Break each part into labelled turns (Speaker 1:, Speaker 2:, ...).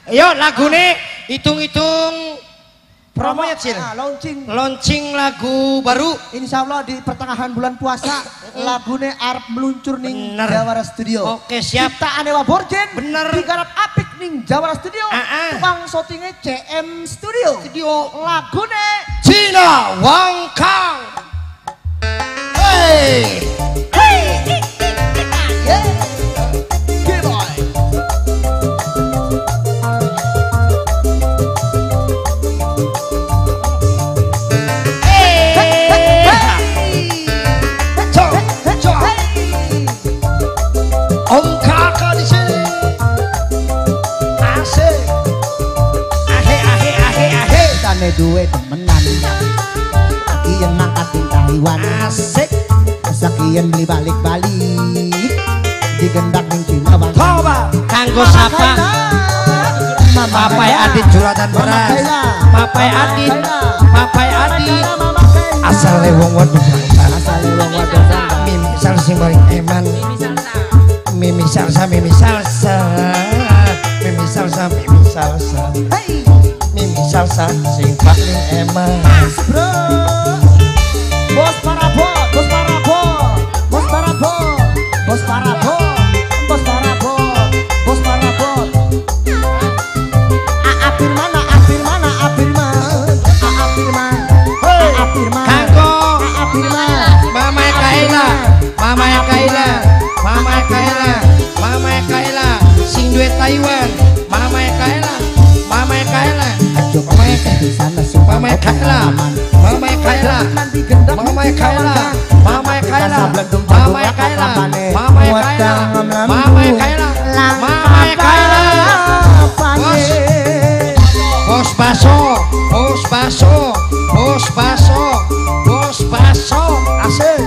Speaker 1: Ayo lagune hitung-hitung promonya Cil. Launching lagu baru.
Speaker 2: Insyaallah di pertengahan bulan puasa lagune arep meluncur ning Jawara Studio.
Speaker 1: Oke, siap.
Speaker 2: Ciptaane Waborjen.
Speaker 1: Bener.
Speaker 2: Digarap apik ning Jawara Studio. Tukang syutingnya CM Studio. Lagune
Speaker 1: Cina Wangkang. Hey.
Speaker 2: Yeah. Good boy.
Speaker 1: Om kakak di sini. Asik. Ahe.
Speaker 2: Tane duwe temenan. Kian mangkat ing Taiwan.
Speaker 1: Asik.
Speaker 2: Sakian beli balik-balik. Digendak ning Cina Bang.
Speaker 1: Coba kanggo sapa? Papai Adit juratan beras. Papai Adit. Asale wong wadon. Mimi salsa paling eman. Mimi salsa. Mimi salsa sing paling eman.
Speaker 2: Bro. Bos parabot. Afirman.
Speaker 1: Kanggo Mama Kaila sing duet Taiwan. Mama Kaila Bos baso asik.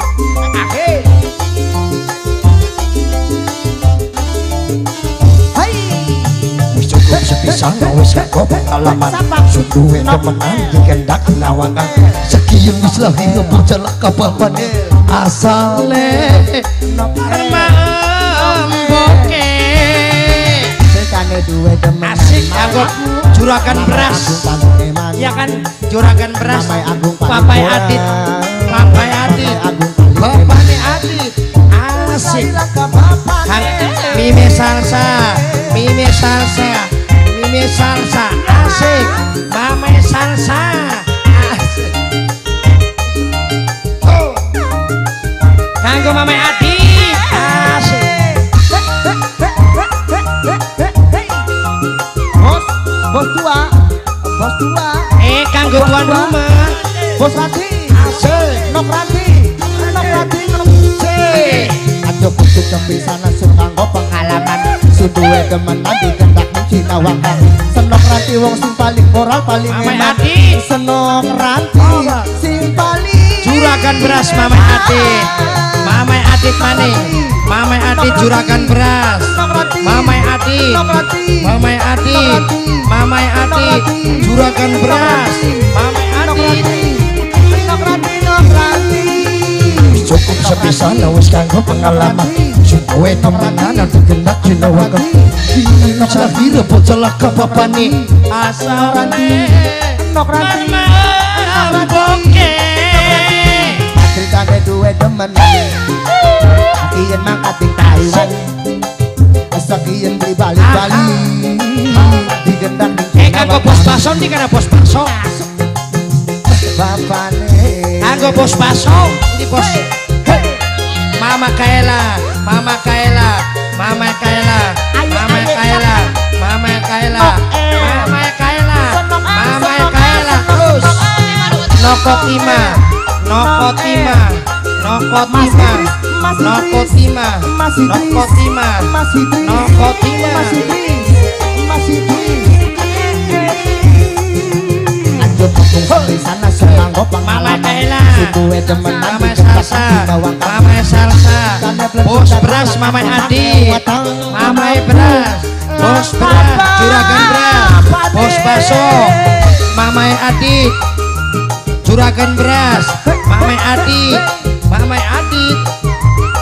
Speaker 1: Sepisan wis kok pengalaman suduwe temenan digendak nawangan sekian wis lahir berjelak kabapane asale remamboke
Speaker 2: sekane duwe temenan
Speaker 1: asik kanggo juragan beras ya kan juragan beras Papai Adit bapane Adit asik kan Mimi salsa asik Mama salsa asik kanggo Mama Adit asik
Speaker 2: bos tua
Speaker 1: kanggo tuan rumah
Speaker 2: bos Rati
Speaker 1: asik
Speaker 2: nok Rati aja kudu kepisana sunganggo pengalaman suduwe temenan digendak Cina Wangkang senok Ranti wong sing paling moral paling enak senok Ranti sing paling
Speaker 1: juragan beras Mama Adit Mama Adit juragan beras Mama Adit juragan beras Mama Adit cukup sepisan wis kanggo pengalaman suwe temenan digendak Cina Wangkang wis lahir bocah kabapane asale nok ramboke
Speaker 2: ceritane duwe temenan kian mangkat ing Taiwan sakian beli balik digendak
Speaker 1: kanggo bos baso iki kana bos baso
Speaker 2: bapane
Speaker 1: kanggo bos baso iki bos Mama Kaila terus
Speaker 2: sana selanggo
Speaker 1: Mama Kaila
Speaker 2: suduwe temenan
Speaker 1: Mama salsa bos beras Mama Adit bos beras juragan beras bos baso Mama Adit juragan beras Mama Adit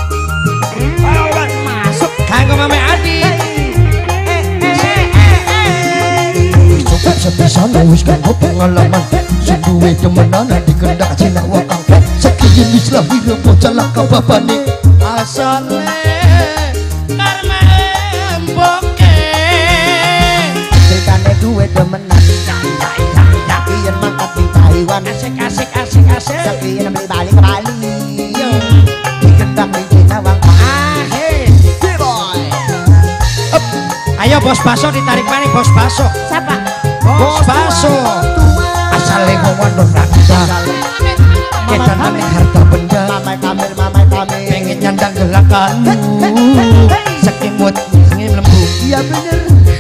Speaker 1: masuk kanggo Mama Adit sepisan wis kanggo pengalaman sing duwe temenan di kendak Cinawang sakiyen wis lahir bocah laka babane
Speaker 3: asale karma emboke
Speaker 2: dekane duwe temenan sakiyen mangkat di Taiwan
Speaker 3: asik
Speaker 2: sakiyen beli balik ke Bali di kendak di Cinawang
Speaker 3: ayo bos baso ditarik maning bos baso
Speaker 2: siapa?
Speaker 3: bos baso
Speaker 1: asale ngomong raksa kita nane harta benda
Speaker 2: mamai kamil
Speaker 1: pengen nyandang gerakanmu sekimut ngim lembu
Speaker 2: iya bener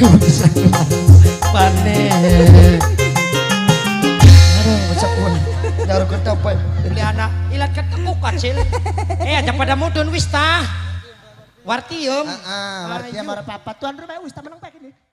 Speaker 3: panen
Speaker 1: aduh masakun daru ketapa
Speaker 3: beli anak ilat ketemu kacil aja pada mudun wis tah wartium
Speaker 2: wartium marah papa tuan rumah wis tak menang pak ini